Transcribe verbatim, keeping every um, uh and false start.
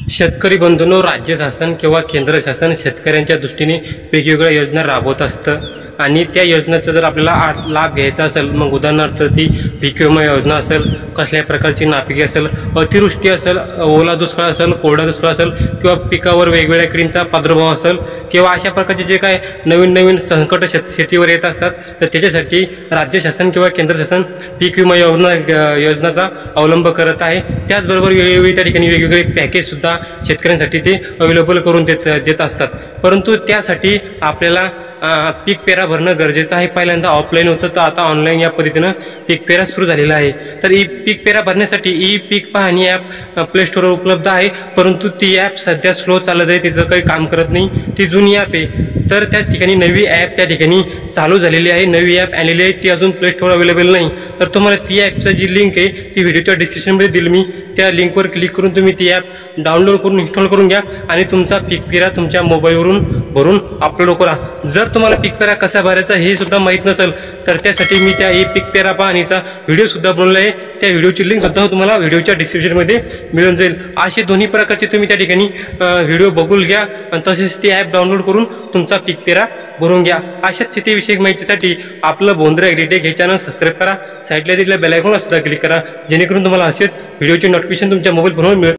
शेतकरी बंधूंनो, राज्य शासन किंवा केंद्र शासन शेतकऱ्यांच्या दृष्टीने वेगवेगळ्या योजना राबवत असतं आणि त्या योजनेचा जर आपल्याला लाभ घ्यायचा असेल, मग उदाहरणार्थ ती पीक विमा योजना असेल, कसल्या प्रकारची नापिकी असेल, अतिवृष्टी असेल, ओला दुष्काळ असेल, कोरडा दुष्काळ असेल किंवा पिकावर वेगवेगळ्या किडींचा प्रादुर्भाव असेल किंवा अशा प्रकारचे जे काय नवीन नवीन संकट शेत शेतीवर येत असतात, तर त्याच्यासाठी राज्य शासन किंवा केंद्र शासन पीक विमा योजना योजनाचा अवलंब करत आहे। त्याचबरोबर वेगवेगळी त्या ठिकाणी वेगवेगळे पॅकेज सुद्धा शेतकऱ्यांसाठी ते अवेलेबल करून देत देत असतात। परंतु त्यासाठी आपल्याला पीक पेरा भरणं गरजेचं आहे। पहिल्यांदा ऑफलाईन होतं, तर आता ऑनलाईन या पद्धतीनं पीक पेरा सुरू झालेला आहे। तर ई पीक पेरा भरण्यासाठी ई पीक पाहणी ॲप प्ले स्टोरवर उपलब्ध आहे, परंतु ती ॲप सध्या स्लो चालत आहे, तिचं काही काम करत नाही, ती जुनी ॲप आहे। तर त्या ठिकाणी नवी ॲप त्या ठिकाणी चालू झालेली आहे, नवी ॲप आलेली आहे, ती अजून प्ले स्टोरवर अवेलेबल नाही। तर तुम्हाला ती ॲपची जी लिंक आहे ती व्हिडिओच्या डिस्क्रिप्शनमध्ये दिली मी, त्या लिंकवर क्लिक करून तुम्ही ती ॲप डाउनलोड करून इन्स्टॉल करून घ्या आणि तुमचा पीक पेरा तुमच्या मोबाईलवरून भरून अपलोड करा। जर तुम्हाला पीक पेरा कसा भरायचा हे सुद्धा माहीत नसेल, तर त्यासाठी मी त्या ई पीक पेरा पाहणीचा व्हिडिओ सुद्धा बनवला आहे, त्या व्हिडिओची लिंक सुद्धा तुम्हाला व्हिडिओच्या डिस्क्रिप्शनमध्ये मिळून जाईल। असे दोन्ही प्रकारचे तुम्ही त्या ठिकाणी व्हिडिओ बघून घ्या आणि तसेच ती ॲप डाउनलोड करून तुमचा पीक पेरा भरून घ्या। अशा शेतीविषयक माहितीसाठी आपलं बोंद्रा ॲग्रीटेक हे चॅनल सबस्क्राईब करा, साईडला दिलेल्या बेल आयकॉनला सुद्धा क्लिक करा, जेणेकरून तुम्हाला असेच व्हिडिओचे नोटिफिकेशन तुमच्या मोबाईल फोनवर मिळेल।